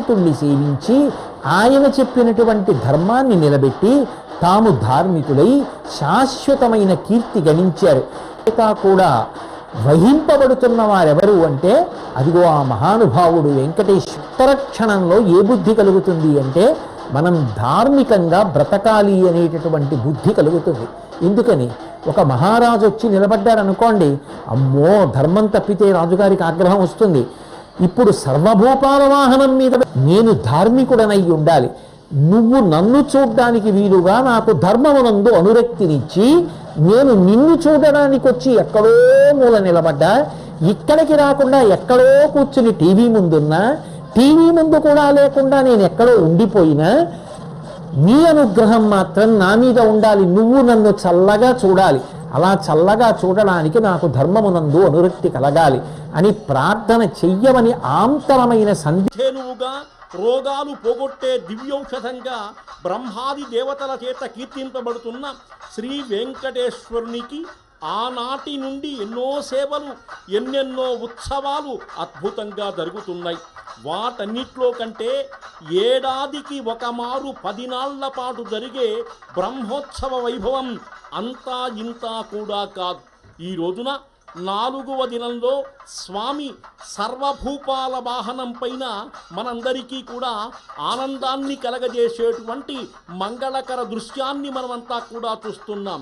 భగవంతుణ్ణి సేవించి ఆయన చెప్పినటువంటి ధర్మాన్ని నిలబెట్టి తాము ధార్మికులై శాశ్వతమైన కీర్తి గణించారు. కూడా వహింపబడుతున్న వారెవరు అంటే అదిగో ఆ మహానుభావుడు వెంకటేశ్వర. క్షణంలో ఏ బుద్ధి కలుగుతుంది అంటే మనం ధార్మికంగా బ్రతకాలి అనేటటువంటి బుద్ధి కలుగుతుంది. ఎందుకని ఒక మహారాజు వచ్చి నిలబడ్డారనుకోండి, అమ్మో ధర్మం తప్పితే రాజుగారికి ఆగ్రహం వస్తుంది. ఇప్పుడు సర్వభూపాల వాహనం మీద నేను ధార్మికుడనై ఉండాలి, నువ్వు నన్ను చూడ్డానికి వీలుగా నాకు ధర్మమునందు అనురక్తినిచ్చి నేను నిన్ను చూడడానికి వచ్చి ఎక్కడో మూల నిలబడ్డా, ఇక్కడికి రాకుండా ఎక్కడో కూర్చుని టీవీ ముందున్నా, టీవీ ముందు కూడా లేకుండా నేను ఎక్కడో ఉండిపోయినా నీ అనుగ్రహం మాత్రం నా మీద ఉండాలి, నువ్వు నన్ను చల్లగా చూడాలి, అలా చల్లగా చూడడానికి నాకు ధర్మమునందు అనురక్తి కలగాలి అని ప్రార్థన చెయ్యమని ఆంతరమైన సంధ్యేనువుగా రోగాలు పోగొట్టే దివ్యౌషధంగా బ్రహ్మాది దేవతల చేత కీర్తింపబడుతున్న శ్రీ వెంకటేశ్వరునికి ఆనాటి నుండి ఎన్నో సేవలు, ఎన్నెన్నో ఉత్సవాలు అద్భుతంగా జరుగుతున్నాయి. వాటన్నిట్లో కంటే ఏడాదికి ఒక మారు 10 నాళ్ల పాటు జరిగే బ్రహ్మోత్సవ వైభవం అంతా ఇంతా కూడా కాదు. ఈ రోజున 4వ దినంలో స్వామి సర్వభూపాల వాహనం పైన మనందరికీ కూడా ఆనందాన్ని కలగజేసేటువంటి మంగళకర దృశ్యాన్ని మనమంతా కూడా చూస్తున్నాం.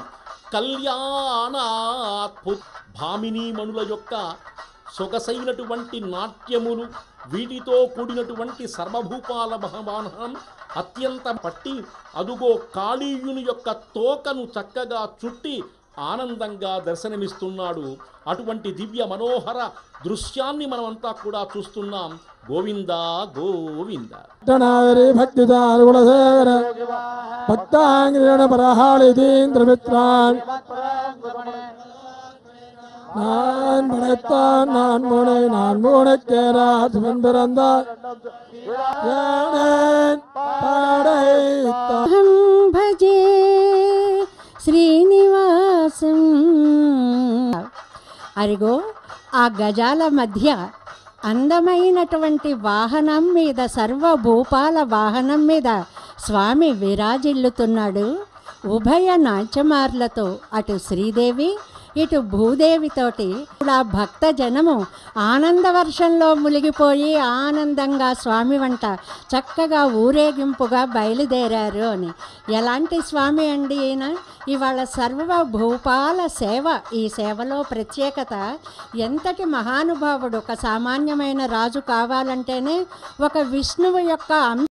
కళ్యాణాద్భుత భామినీ మణుల యొక్క సొగసైనటువంటి నాట్యములు, వీటితో కూడినటువంటి సర్వభూపాల వాహనం అత్యంత పట్టి అదుగో కాళీయుని యొక్క తోకను చక్కగా చుట్టి ఆనందంగా దర్శనమిస్తున్నాడు. అటువంటి దివ్య మనోహర దృశ్యాన్ని మనమంతా కూడా చూస్తున్నాం. గోవింద గోవింద. நான் படைத்தான் நான் முனை நான் முனைக்கேரார் பிறந்தார் భజే శ్రీనివాసం. అరిగో ఆ గజాల మధ్య అందమైనటువంటి వాహనం మీద, సర్వభూపాల వాహనం మీద స్వామి విరాజిల్లుతున్నాడు. ఉభయ నాట్యమార్లతో అటు శ్రీదేవి ఇటు భూదేవితోటి ఆ భక్త జనము ఆనంద వర్షంలో మునిగిపోయి ఆనందంగా స్వామి వంట చక్కగా ఊరేగింపుగా బయలుదేరారు అని. ఎలాంటి స్వామి అండి ఈయన? ఇవాళ సర్వభూపాల సేవ. ఈ సేవలో ప్రత్యేకత ఎంతటి మహానుభావుడు. ఒక సామాన్యమైన రాజు కావాలంటేనే ఒక విష్ణువు యొక్క